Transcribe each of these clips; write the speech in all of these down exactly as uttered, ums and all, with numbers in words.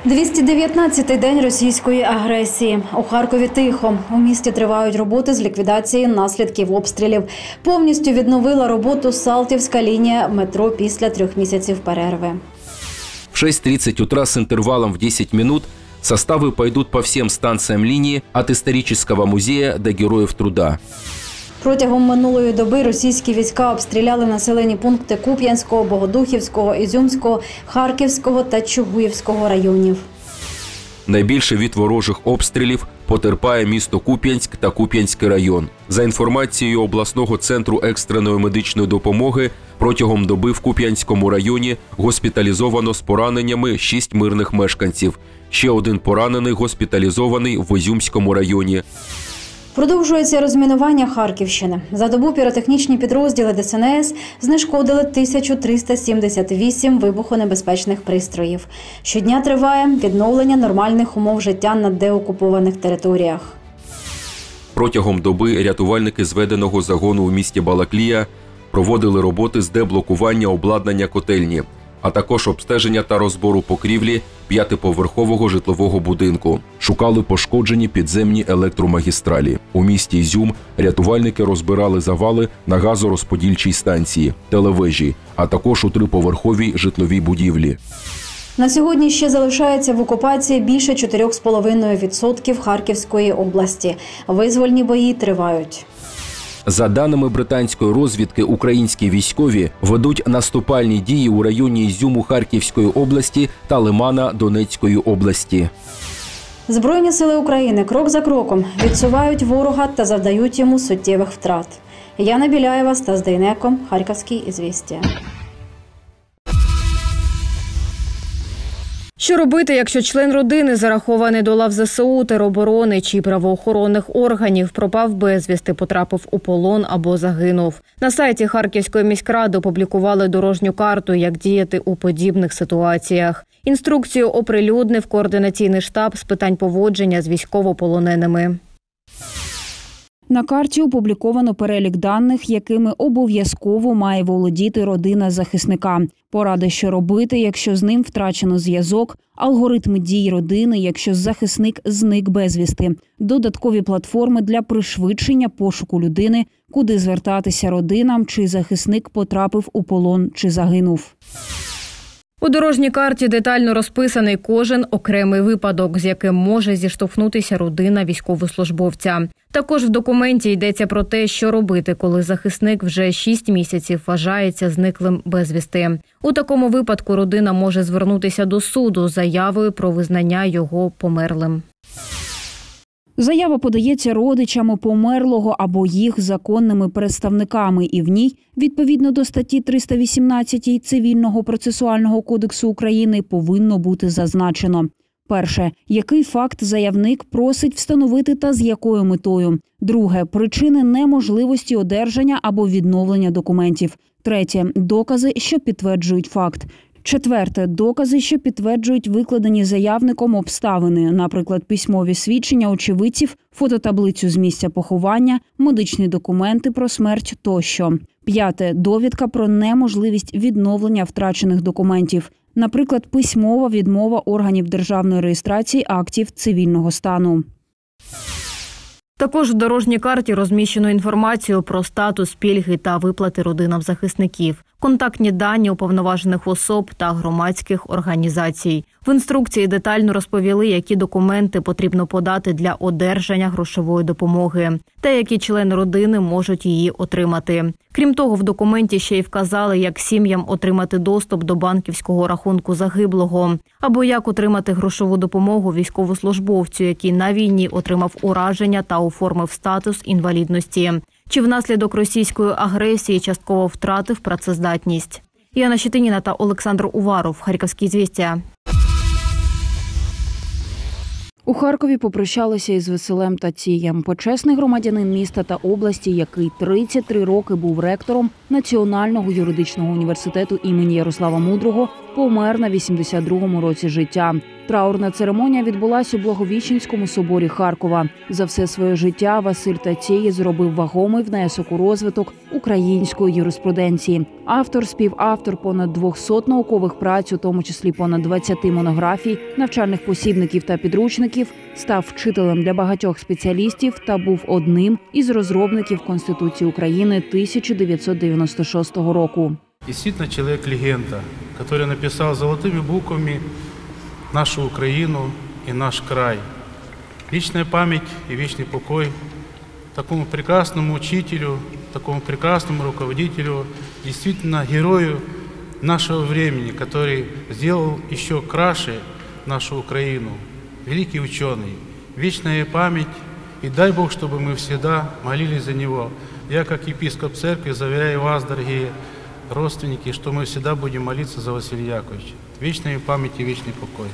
двісті дев'ятнадцятий день російської агресії. У Харкові тихо. У місті тривають роботи з ліквідації наслідків обстрілів. Повністю відновила роботу Салтівська лінія метро після трьох місяців перерви. В шесть тридцать утра с интервалом в десять минут составы пойдут по всем станциям линии от исторического музея до Героев труда. Протягом минулої доби російські війська обстріляли населені пункти Куп'янського, Богодухівського, Ізюмського, Харківського та Чугуївського районів. Найбільше від ворожих обстрілів потерпає місто Куп'янськ та Куп'янський район. За інформацією обласного центру екстреної медичної допомоги, протягом доби в Куп'янському районі госпіталізовано з пораненнями шість мирних мешканців. Ще один поранений госпіталізований в Ізюмському районі. Продовжується розмінування Харківщини. За добу піротехнічні підрозділи Де Ес En Ес знешкодили тисячу триста сімдесят вісім вибухонебезпечних пристроїв. Щодня триває відновлення нормальних умов життя на деокупованих територіях. Протягом доби рятувальники зведеного загону у місті Балаклія проводили роботи з деблокування обладнання котельні, а також обстеження та розбору покрівлі п'ятиповерхового житлового будинку. Шукали пошкоджені підземні електромагістралі. У місті Ізюм рятувальники розбирали завали на газорозподільчій станції, телевежі, а також у триповерховій житловій будівлі. На сьогодні ще залишається в окупації більше чотирьох з половиною відсотків Харківської області. Визвольні бої тривають. За даними британської розвідки, українські військові ведуть наступальні дії у районі Ізюму Харківської області та Лимана Донецької області. Збройні сили України крок за кроком відсувають ворога та завдають йому суттєвих втрат. Яна Біляєва, Стас Дейнеко, Харківські ізвістія. Що робити, якщо член родини, зарахований до лав Зе Се У, тероборони чи правоохоронних органів, пропав безвісти, потрапив у полон або загинув? На сайті Харківської міськради опублікували дорожню карту, як діяти у подібних ситуаціях. Інструкцію оприлюднив координаційний штаб з питань поводження з військовополоненими. На карті опубліковано перелік даних, якими обов'язково має володіти родина захисника. Поради, що робити, якщо з ним втрачено зв'язок, алгоритми дій родини, якщо захисник зник безвісти, додаткові платформи для пришвидшення пошуку людини, куди звертатися родинам, чи захисник потрапив у полон чи загинув. У дорожній карті детально розписаний кожен окремий випадок, з яким може зіштовхнутися родина військовослужбовця. Також в документі йдеться про те, що робити, коли захисник вже шість місяців вважається зниклим безвісти. У такому випадку родина може звернутися до суду з заявою про визнання його померлим. Заява подається родичами померлого або їх законними представниками, і в ній, відповідно до статті триста вісімнадцять Цивільного процесуального кодексу України, повинно бути зазначено: перше, який факт заявник просить встановити та з якою метою; друге, причини неможливості одержання або відновлення документів; третє, докази, що підтверджують факт; четверте, докази, що підтверджують викладені заявником обставини, наприклад, письмові свідчення очевидців, фототаблицю з місця поховання, медичні документи про смерть тощо. П'яте, довідка про неможливість відновлення втрачених документів, наприклад, письмова відмова органів державної реєстрації актів цивільного стану. Також в дорожній карті розміщено інформацію про статус, пільги та виплати родинам захисників, контактні дані уповноважених особ та громадських організацій. В інструкції детально розповіли, які документи потрібно подати для одержання грошової допомоги та які члени родини можуть її отримати. Крім того, в документі ще й вказали, як сім'ям отримати доступ до банківського рахунку загиблого, або як отримати грошову допомогу військовослужбовцю, який на війні отримав ураження та оформив статус інвалідності, чи внаслідок російської агресії частково втратив працездатність. Яна Щетиніна та Олександр Уваров, Харківські ізвістія. У Харкові попрощалися із Василем Тацієм. Почесний громадянин міста та області, який тридцять три роки був ректором Національного юридичного університету імені Ярослава Мудрого, помер на вісімдесят другому році життя. Траурна церемонія відбулася у Благовіщенському соборі Харкова. За все своє життя Василь Тацєєць зробив вагомий внесок у розвиток української юриспруденції. Автор, співавтор понад двохсот наукових праць, у тому числі понад двадцяти монографій, навчальних посібників та підручників, став вчителем для багатьох спеціалістів та був одним із розробників Конституції України тисяча дев'ятсот дев'яносто шостого року. Действительно человек-легенда, который написал золотыми буквами нашу Украину и наш край. Вечная память и вечный покой такому прекрасному учителю, такому прекрасному руководителю, действительно герою нашего времени, который сделал еще краше нашу Украину. Великий ученый, вечная память, и дай Бог, чтобы мы всегда молились за него. Я, как епископ церкви, заверяю вас, дорогие родственники, что мы всегда будем молиться за Василия Яковлевича. Вечная память и вечный покой.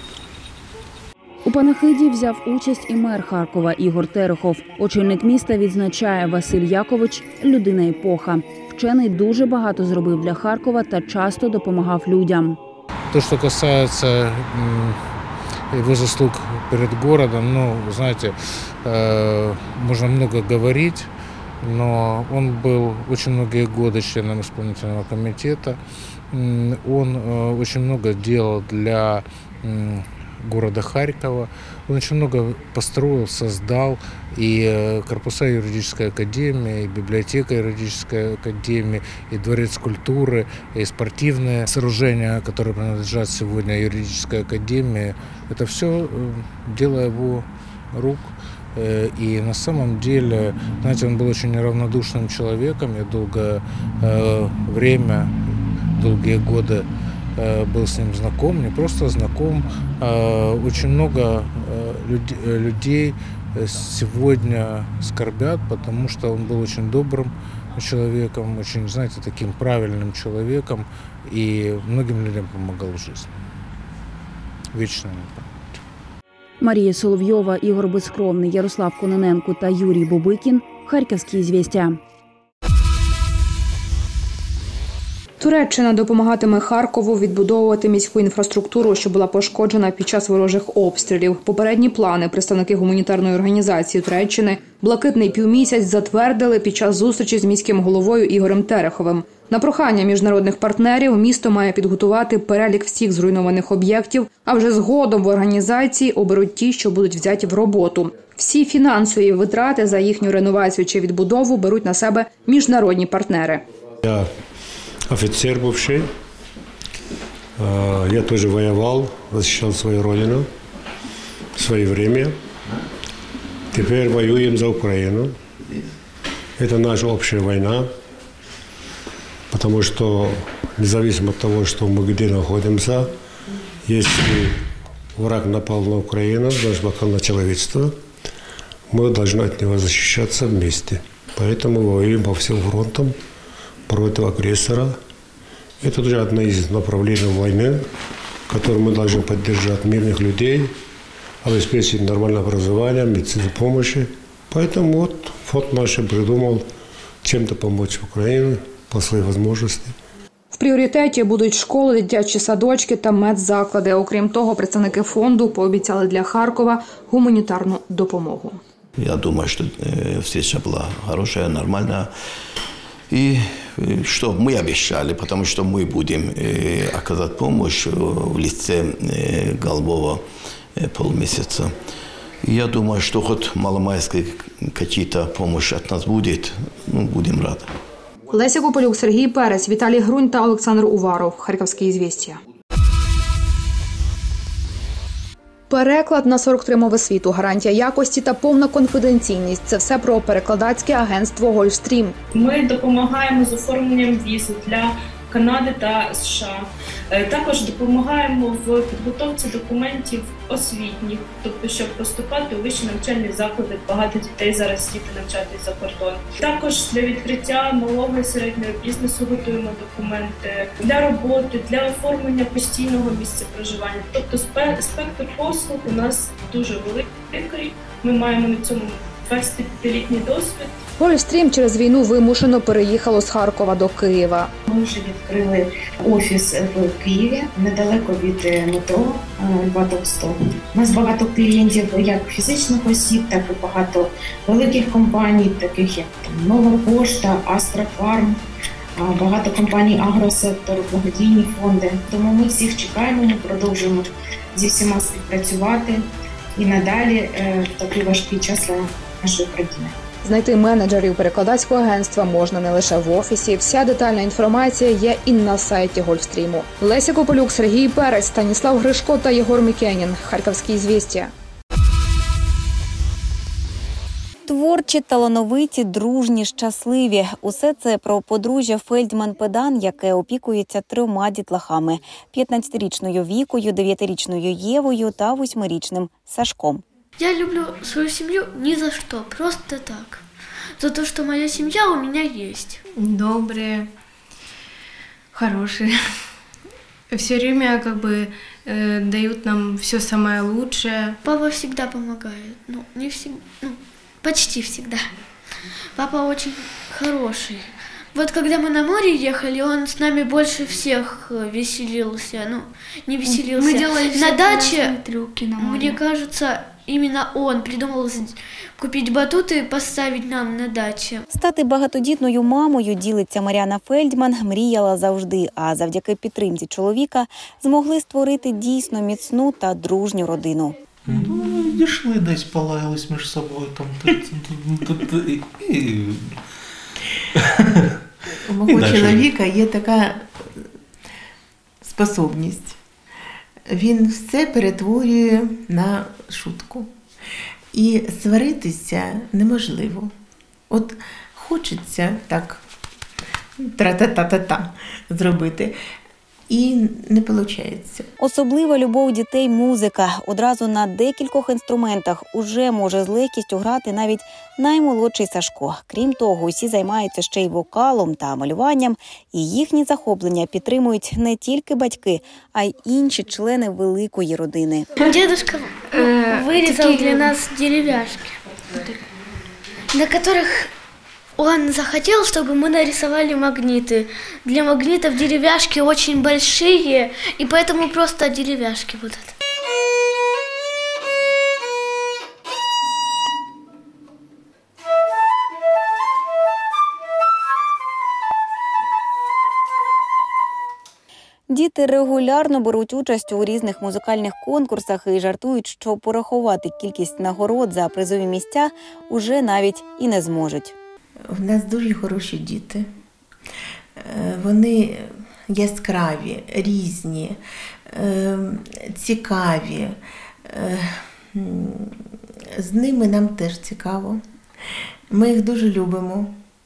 У панахиді взяв участь і мер Харкова Ігор Терехов. Очільник міста відзначає: Василь Якович – людина епоха. Вчений дуже багато зробив для Харкова та часто допомагав людям. То, что касается его заслуг перед городом, ну, знаете, можно много говорить, но он был очень многие годы членом исполнительного комитета. Он очень много делал для города Харькова. Он очень много построил, создал и корпуса юридической академии, и библиотека юридической академии, и дворец культуры, и спортивные сооружения, которые принадлежат сегодня юридической академии. Это все дело его рук. И на самом деле, знаете, он был очень неравнодушным человеком. Я долгое время, долгие годы был с ним знаком, не просто знаком. Очень много людей сегодня скорбят, потому что он был очень добрым человеком, очень, знаете, таким правильным человеком и многим людям помогал в жизни. Вечная память. Марія Соловйова, Ігор Безкровний, Ярослав Кононенко та Юрій Бобикін. Харківські «Ізвістя». Туреччина допомагатиме Харкову відбудовувати міську інфраструктуру, що була пошкоджена під час ворожих обстрілів. Попередні плани представники гуманітарної організації Туреччини «Блакитний півмісяць» затвердили під час зустрічі з міським головою Ігорем Тереховим. На прохання міжнародних партнерів місто має підготувати перелік всіх зруйнованих об'єктів, а вже згодом в організації оберуть ті, що будуть взяті в роботу. Всі фінансові витрати за їхню реновацію чи відбудову беруть на себе міжнародні партнери. Я офицер бывший, я тоже воевал, защищал свою родину в свое время. Теперь воюем за Украину. Это наша общая война, потому что независимо от того, что мы где находимся, если враг напал на Украину, значит напал на человечество, мы должны от него защищаться вместе. Поэтому воюем по всем фронтам против агрессора. Это тоже одно из направлений войны, которым мы должны поддержать мирных людей, обеспечить нормальное образование, медицинскую помощь. Поэтому вот фонд наш придумал чем-то помочь Украине по своей возможности. В пріоритеті будуть школи, дитячі садочки та медзаклади. Окрім того, представники фонду пообіцяли для Харкова гуманітарну допомогу. Я думаю, что встреча была хорошая, нормальная. И что мы обещали, потому что мы будем оказать помощь в лице голубого полмесяца. И я думаю, что хоть маломальская какие-то помощь от нас будет, ну, будем рады. Леся Копилюк, Сергій Перець, Віталій Грунь та Олександр Уваров. Харківські «Ізвістя». Переклад на сорок три мови світу, гарантія якості та повна конфіденційність – це все про перекладацьке агентство «Гольфстрім». Ми допомагаємо з оформленням віз для Канади та США. Також допомагаємо в підготовці документів освітніх, тобто, щоб поступати у вищі навчальні заклади. Багато дітей зараз діти навчатись за кордон. Також для відкриття малого і середнього бізнесу готуємо документи для роботи, для оформлення постійного місця проживання. Тобто спектр послуг у нас дуже великий. Ми маємо на цьому двадцятип'ятилітній досвід. «Гольфстрім» через війну вимушено переїхало з Харкова до Києва. Ми вже відкрили офіс в Києві, недалеко від метро Льва Толстого. У нас багато клієнтів як фізичних осіб, так і багато великих компаній, таких як там, Нова Пошта, Астрофарм, багато компаній агросектору, благодійні фонди. Тому ми всіх чекаємо, ми продовжуємо зі всіма співпрацювати і надалі в такий важкий час для нашої країни. Знайти менеджерів перекладацького агентства можна не лише в офісі. Вся детальна інформація є і на сайті Гольфстріму. Леся Кополюк, Сергій Перець, Станіслав Гришко та Єгор Мікенін. Харківські звістя. Творчі, талановиті, дружні, щасливі. Усе це про подружжя Фельдман-Педан, яке опікується трьома дітлахами – п'ятнадцятирічною Вікою, дев'ятирічною Євою та восьмирічним Сашком. Я люблю свою семью ни за что, просто так. За то, что моя семья у меня есть. Добрые, хорошие. Все время как бы э, дают нам все самое лучшее. Папа всегда помогает. Ну, не всегда, ну, почти всегда. Папа очень хороший. Вот когда мы на море ехали, он с нами больше всех веселился. Ну, не веселился. Мы делали на даче, трюки на море. Мне кажется, именно он придумал купить батуты и поставить нам на дачі. Стати багатодітною мамою, ділиться Мар'яна Фельдман, мріяла завжди, а завдяки підтримці чоловіка змогли створити дійсно міцну та дружню родину. Ну, дійшли десь, полаялись між собою. Там, і... У мого чоловіка є така способність. Він все перетворює на шутку. І сваритися неможливо. От хочеться так тра-та-та-та-та зробити. І не виходить. Особлива любов дітей – музика. Одразу на декількох інструментах уже може з легкістю грати навіть наймолодший Сашко. Крім того, усі займаються ще й вокалом та малюванням. І їхні захоплення підтримують не тільки батьки, а й інші члени великої родини. Дедушка вырезал для нас деревяшки, на которых он захотел, чтобы мы нарисовали магниты. Для магнитов деревяшки очень большие, и поэтому просто деревяшки будут. Діти регулярно беруть участь у різних музикальних конкурсах і жартують, що порахувати кількість нагород за призові місця уже навіть і не зможуть. У нас дуже хороші діти. Вони яскраві, різні, цікаві. З ними нам теж цікаво. Ми їх дуже любимо.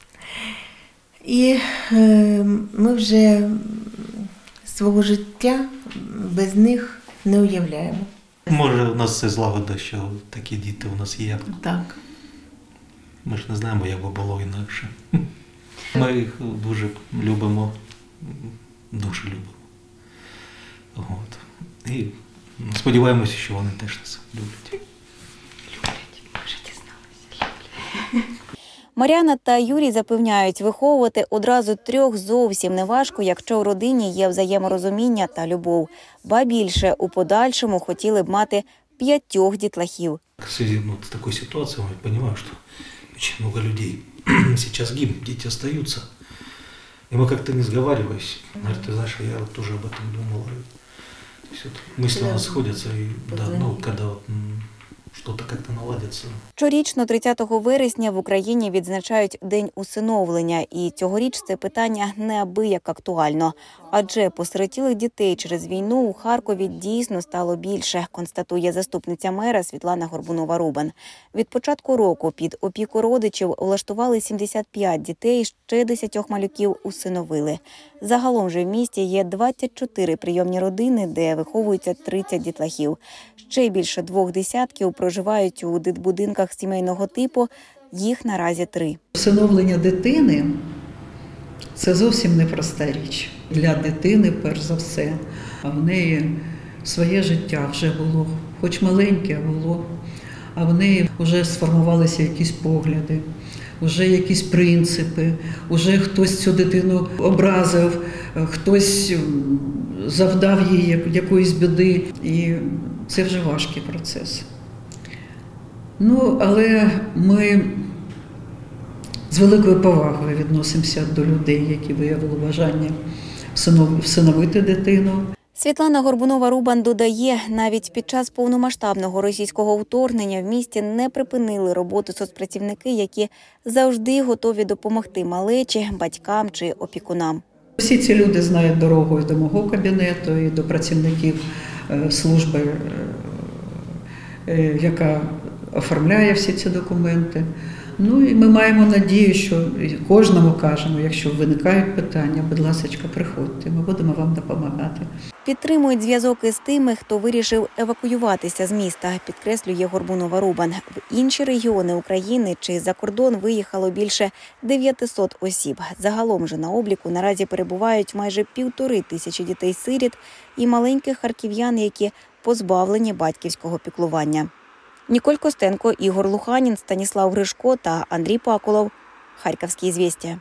І ми вже свого життя без них не уявляємо. Може, у нас це злагода, що такі діти у нас є. Так. Ми ж не знаємо, як би було інакше. Ми їх дуже любимо, дуже любимо. От. І сподіваємося, що вони теж нас люблять. Люблять, може, дізналися. Мар'яна та Юрій запевняють, виховувати одразу трьох зовсім не важко, якщо у родині є взаєморозуміння та любов. Ба більше, у подальшому хотіли б мати п'ятьох дітлахів. В связи ну, с такой ситуацией, я понимаю, что очень много людей сейчас гибнут, дети остаются. И мы как-то не сговариваясь, говорит, ты знаешь, я вот тоже об этом думал. То есть вот мысли у нас сходятся, и да, ну, когда вот что-то как-то наладится. Щорічно тридцятого вересня в Україні відзначають День усиновлення. І цьогоріч це питання неабияк актуально. Адже посиротілих дітей через війну у Харкові дійсно стало більше, констатує заступниця мера Світлана Горбунова-Рубан. Від початку року під опіку родичів влаштували сімдесят п'ять дітей, ще десятьох малюків усиновили. Загалом же в місті є двадцять чотири прийомні родини, де виховуються тридцять дітлахів. Ще більше двох десятків проживають у дитбудинках сімейного типу, їх наразі три. Усиновлення дитини – це зовсім непроста річ. Для дитини, перш за все, а в неї своє життя вже було, хоч маленьке було, а в неї вже сформувалися якісь погляди. вже якісь принципи, вже хтось цю дитину образив, хтось завдав їй якоїсь біди. І це вже важкий процес. Ну, але ми з великою повагою відносимося до людей, які виявили бажання всиновити дитину. Світлана Горбунова-Рубан додає, навіть під час повномасштабного російського вторгнення в місті не припинили роботу соцпрацівники, які завжди готові допомогти малечі, батькам чи опікунам. Всі ці люди знають дорогу і до мого кабінету, і до працівників служби, яка оформляє всі ці документи. Ну і ми маємо надію, що кожному кажемо, якщо виникають питання, будь ласка, приходьте, ми будемо вам допомагати. Підтримують зв'язок із тими, хто вирішив евакуюватися з міста, підкреслює Горбунова-Рубан. В інші регіони України чи за кордон виїхало більше дев'ятисот осіб. Загалом же на обліку наразі перебувають майже півтори тисячі дітей-сиріт і маленьких харків'ян, які позбавлені батьківського піклування. Ніколь Костенко, Ігор Луханін, Станіслав Гришко та Андрій Паколов. Харківські звістя.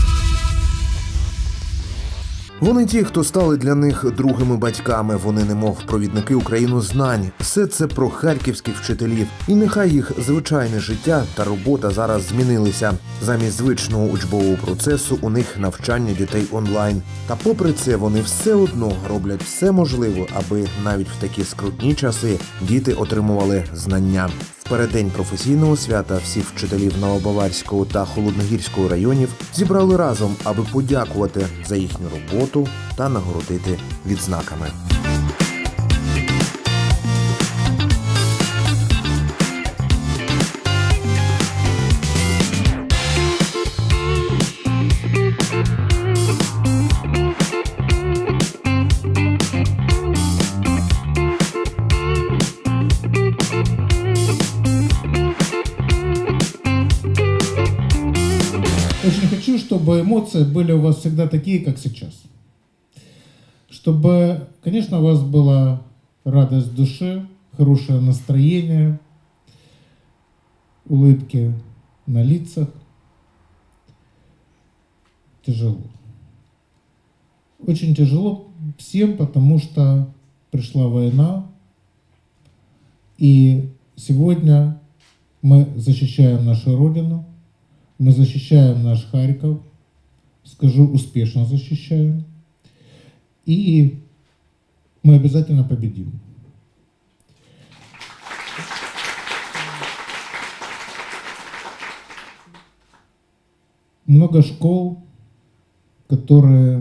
Вони ті, хто стали для них другими батьками. Вони немов провідники Україну знань. Все це про харківських вчителів. І нехай їх звичайне життя та робота зараз змінилися. Замість звичного учбового процесу у них навчання дітей онлайн. Та попри це вони все одно роблять все можливе, аби навіть в такі скрутні часи діти отримували знання. В переддень професійного свята всіх вчителів Новобаварського та Холодногірського районів зібрали разом, аби подякувати за їхню роботу та нагородити відзнаками. Очень хочу, чтобы эмоции были у вас всегда такие, как сейчас. Чтобы, конечно, у вас была радость в душе, хорошее настроение, улыбки на лицах. Тяжело. Очень тяжело всем, потому что пришла война, и сегодня мы защищаем нашу Родину. Мы защищаем наш Харьков, скажу, успешно защищаем, и мы обязательно победим. Много школ, которые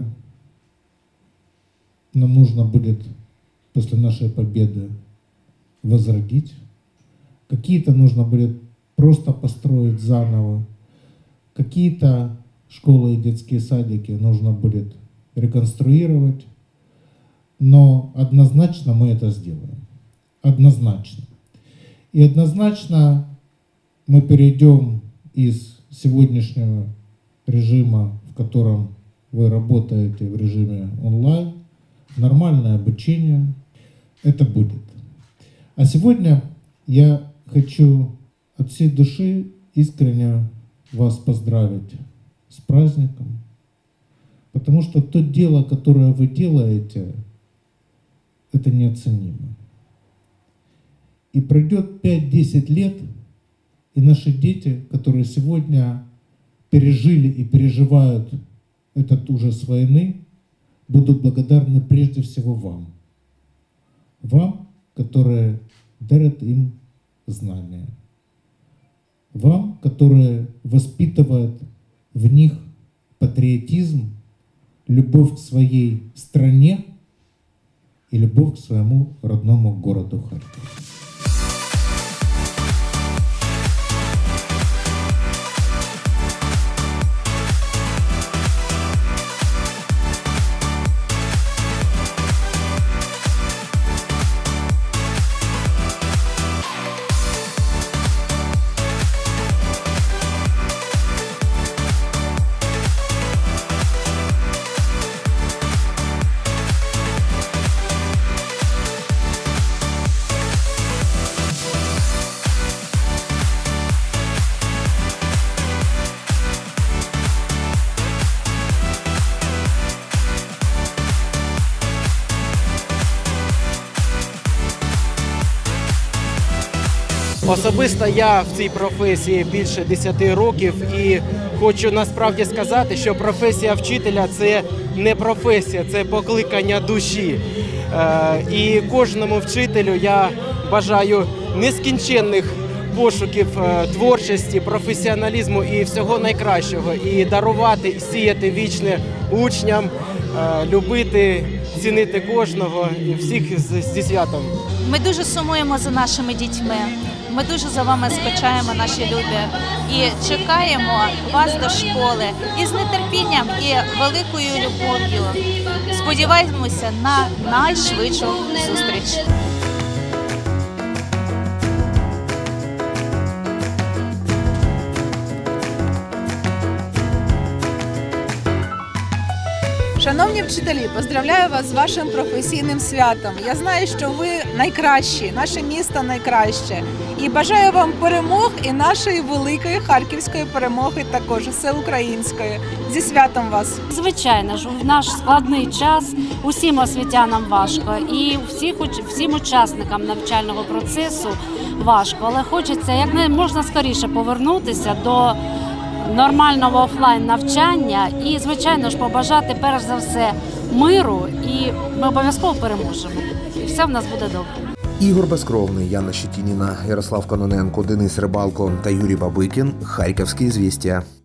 нам нужно будет после нашей победы возродить. Какие-то нужно будет просто построить заново. Какие-то школы и детские садики нужно будет реконструировать, но однозначно мы это сделаем. Однозначно. И однозначно мы перейдем из сегодняшнего режима, в котором вы работаете в режиме онлайн, в нормальное обучение. Это будет. А сегодня я хочу от всей души искренне вас поздравить с праздником, потому что то дело, которое вы делаете, это неоценимо. И пройдет пять-десять лет, и наши дети, которые сегодня пережили и переживают этот ужас войны, будут благодарны прежде всего вам. Вам, которые дарят им знания. Вам, которые воспитывают в них патриотизм, любовь к своей стране и любовь к своему родному городу Харькову. Особисто я в цій професії більше десяти років і хочу насправді сказати, що професія вчителя – це не професія, це покликання душі. І кожному вчителю я бажаю нескінченних пошуків творчості, професіоналізму і всього найкращого. І дарувати, і сіяти вічне учням, любити, цінити кожного і всіх зі святом. Ми дуже сумуємо за нашими дітьми, ми дуже за вами скучаємо, наші любі, і чекаємо вас до школи і з нетерпінням і великою любов'ю сподіваємося на найшвидшу зустріч. Шановні вчителі, поздравляю вас з вашим професійним святом. Я знаю, що ви найкращі, наше місто найкраще. І бажаю вам перемог і нашої великої харківської перемоги також, всеукраїнської. Зі святом вас! Звичайно ж, в наш складний час усім освітянам важко і всіх, всім учасникам навчального процесу важко. Але хочеться як можна скоріше повернутися до нормального офлайн-навчання і, звичайно ж, побажати перш за все миру, і ми обов'язково переможемо. І все в нас буде добре. Ігор Безкровний, Яна Щетініна, Ярослав Кононенко, Денис Рибалко та Юрій Бабикін. Харківські звістя.